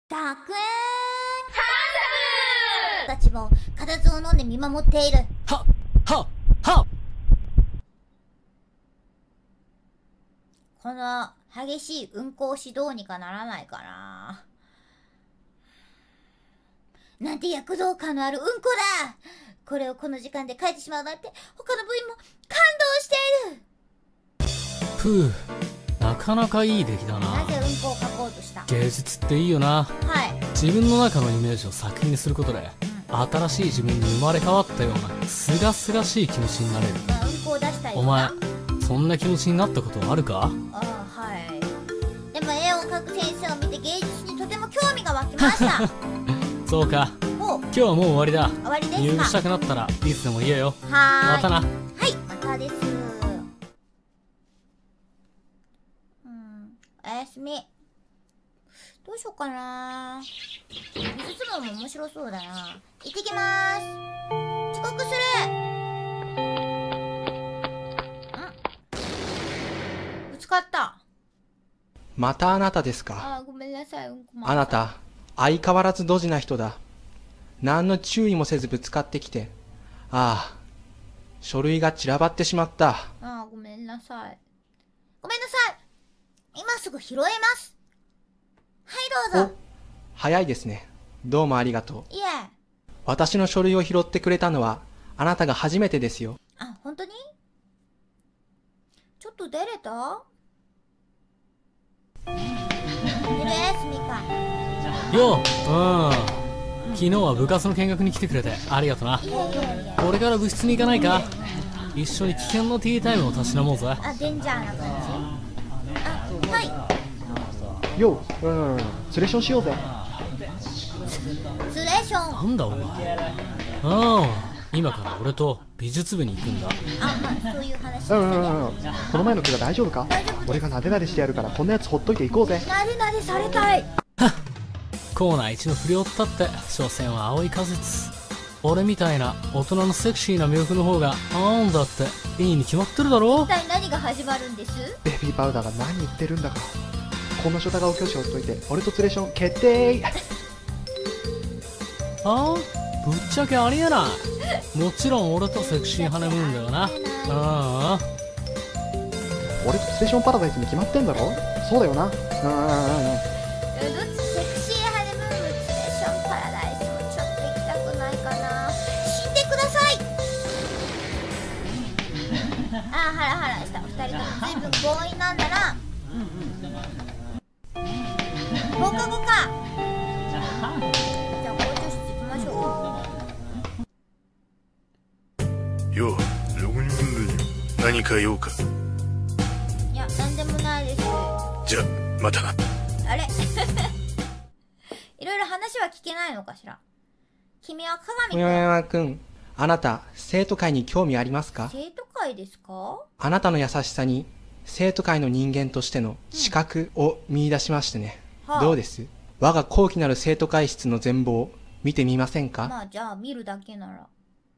学園たちも固唾を飲んで見守っている。 はっこの激しい運行しどうにかならないかな。なんて躍動感のある運行だ。これをこの時間で書いてしまうなんて他の部員も感動している。 ふう、なかなかいい出来だな。 なぜ運行を書こうとした？ 芸術っていいよな。 はい。 自分の中のイメージを作品にすることで、新しい自分に生まれ変わったようなすがすがしい気持ちになれる。 運行を出したい。 お前そんな気持ちになったことはあるか？ ああ、はい。でも絵を描く先生を見て芸術にとても興味が湧きましたそうか。今日はもう終わりだ。 終わりですか？ 入部したくなったらいつでも言えよ。 はーい。 またな。 はい、またです。おやすみ。どうしようかな。水相撲も面白そうだな。行ってきまーす。遅刻する。ぶつかった。 またあなたですか。 あ、ごめんなさい。 あなた相変わらずドジな人だ。何の注意もせずぶつかってきて、ああ、書類が散らばってしまった。 あ、ごめんなさい。ごめんなさい。今すぐ拾えます。はいどうぞ。 早いですね。どうもありがとう。 いえ。 私の書類を拾ってくれたのはあなたが初めてですよ。 あ、本当に？ちょっと出れた？昼休みか。 よう、昨日は部活の見学に来てくれてありがとな。これから部室に行かないか？一緒に危険なティータイムをたしなもうぜ。 あ、デンジャーな感じ？あ、はい。 よう、ツレションしようぜ。 ツレション。 なんだお前。今から俺と美術部に行くんだ。 あ、まあそういう話でしたね。 この前の怪我大丈夫か？俺がなでなでしてやるからこんなやつほっといていこうぜ。 なでなでされたい。 コーナー一の不良ったって所詮は青い果実。俺みたいな大人のセクシーな魅力の方がなんだっていいに決まってるだろ。 一体何が始まるんです？ ベビーパウダーが何言ってるんだか。このショタ顔教師をほっといて俺とツレション決定。 ぶっちゃけありえない。もちろん俺とセクシーハネムーンだよな。 俺とツレションパラダイスに決まってんだろ。そうだよな。 どっちセクシーハネムーン、ツレションパラダイスもちょっと行きたくないかな。死んでください。あ、ハラハラした。二人とも随分強引なんだな。放課後か。じゃあ校長室行きましょう。よう、6人分で何か用か？ いや、なんでもないです。 じゃ、またな。 あれいろいろ話は聞けないのかしら。君は鏡小山くん、あなた生徒会に興味ありますか？ 生徒会ですか？ あなたの優しさに生徒会の人間としての資格を見出しましてね。どうです？我が高貴なる生徒会室の全貌を見てみませんか？ まあじゃあ見るだけなら。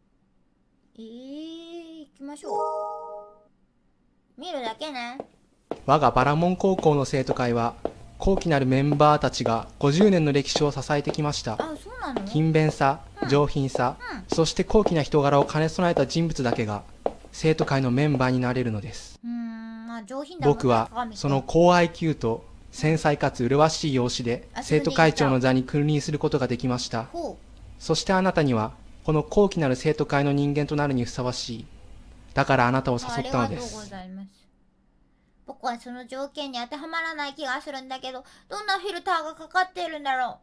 行きましょう。見るだけね。 我がバラモン高校の生徒会は高貴なるメンバーたちが50年の歴史を支えてきました。 あ、そうなの？ 勤勉さ、上品さ、そして高貴な人柄を兼ね備えた人物だけが生徒会のメンバーになれるのです。 まあ上品だもんね。 僕はその高 IQ と繊細かつ麗しい容姿で生徒会長の座に君臨することができました。そしてあなたにはこの高貴なる生徒会の人間となるにふさわしい。だからあなたを誘ったのです。 ありがとうございます。僕はその条件に当てはまらない気がするんだけど、どんなフィルターがかかっているんだろう。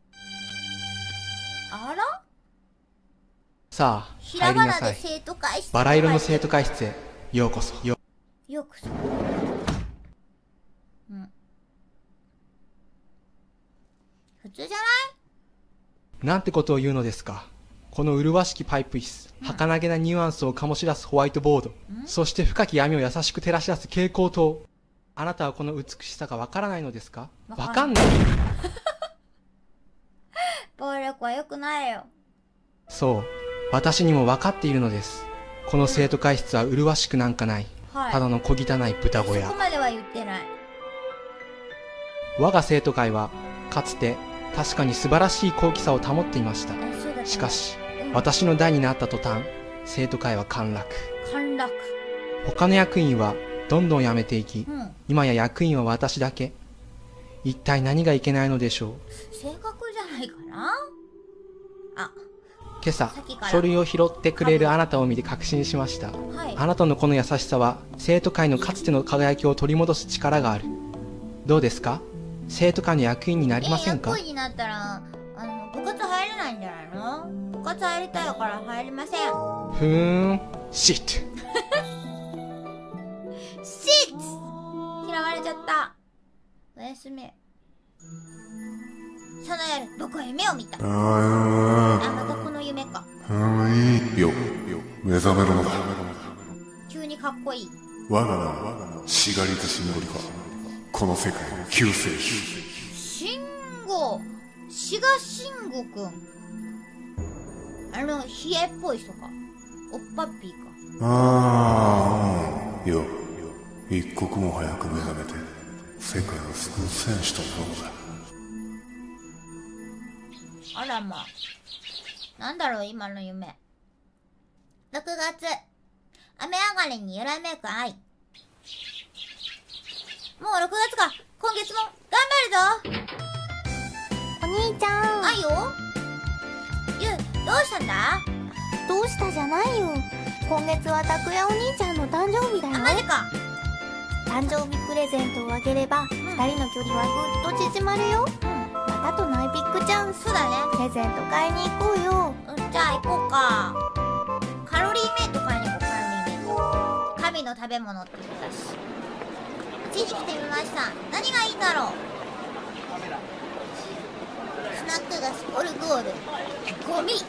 あら？ さあ入りなさい。バラ色の生徒会室へようこそ。 ようこそ。普通じゃない？ なんてことを言うのですか。この麗しきパイプ椅子、儚げなニュアンスを醸し出すホワイトボード、そして深き闇を優しく照らし出す蛍光灯。あなたはこの美しさがわからないのですか？わかんない暴力は良くないよ。 そう、私にも分かっているのです。この生徒会室は麗しくなんかない、ただの小汚い豚小屋。 そこまでは言ってない。 我が生徒会はかつて確かに素晴らしい高貴さを保っていました。 そうだったね。 しかし、私の代になった途端、生徒会は陥落。 陥落。 他の役員はどんどん辞めていき、 うん。 今や役員は私だけ。一体何がいけないのでしょう。 性格じゃないかな。あ、 今朝さっきから書類を拾ってくれるあなたを見て確信しました。 はい。 あなたのこの優しさは生徒会のかつての輝きを取り戻す力がある。どうですか？生徒会の役員になりませんか？ 役員になったら、部活入れないんじゃないの？部活入りたいから入りません。 ふーん、シット。 シッツ！嫌われちゃった。おやすみ。その夜、僕は夢を見た。またこの夢か。 いいよ、目覚めるのだ。 急にかっこいい。 我が名はシガリズシンボリカ。この世界の救世主。 シンゴ、シガシンゴくん。冷えっぽい人か。おっぱっぴーか。 よ、一刻も早く目覚めて世界を救う戦士となろうだ。 あらまあ。なんだろう今の夢。6月。雨上がりにゆらめく愛。もう6月か。今月も頑張るぞ。 お兄ちゃん。 愛よ。どうしたんだ？ どうしたじゃないよ。今月は拓也お兄ちゃんの誕生日だよ。 あ、マジか。 誕生日プレゼントをあげれば、二人の距離はぐっと縮まるよ。またとないビッグチャンス。 そうだね。 プレゼント買いに行こうよ。 じゃあ行こうか。カロリーメイト買いに行こう。カロリーメイト。神の食べ物って言ったし。うちに来てみました。何がいいんだろう。スナック菓子オルゴール。ゴミ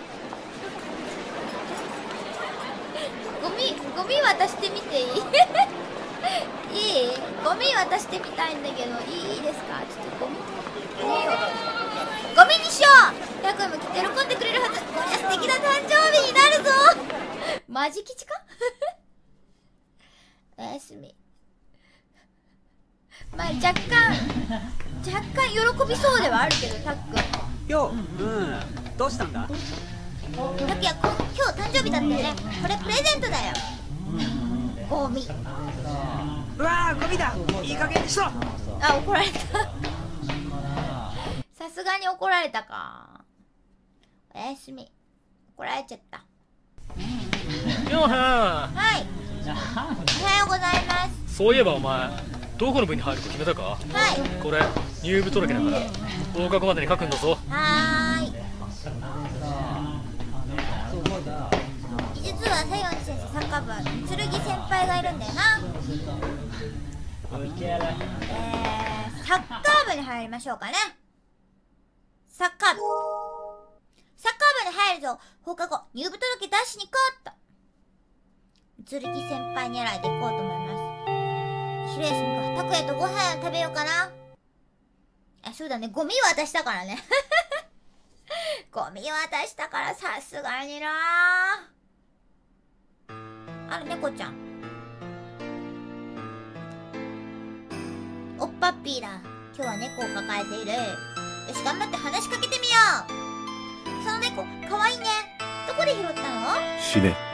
渡してみていい？いい？ゴミ渡してみたいんだけど、いいですか？ちょっとゴミにしよう。ヤクもきっと喜んでくれるはず。こりゃ素敵な誕生日になるぞ。マジ吉か？おやすみ。まあ若干喜びそうではあるけど、たっくん。 よ、どうしたんだ？ たくや、今日誕生日だったよね。これプレゼントだよ。ゴミ。 うわー、ゴミだ。いい加減にしろ。 あ、怒られた。さすがに怒られたか。おやすみ。怒られちゃった。 ヨンヘン、 はい。おはようございます。 そういえばお前どこの部に入るか決めたか？ はい。 これ入部届だから合格までに書くんだぞ。 はーい。実は西園寺先生サッカー部は剣先輩がいるんだよな。サッカー部に入りましょうかね。サッカー部に入るぞ。放課後入部届出しに行こうっと。剣先輩狙いで行こうと思います。昼休みか。拓也とご飯食べようかな。あ、そうだね。ゴミ渡したからね。ゴミ渡したからさすがにな。あれ、猫ちゃん。おっぱっぴーだ。今日は猫を抱えている。よし、頑張って話しかけてみよう。その猫、かわいいね。どこで拾ったの？ 死ね。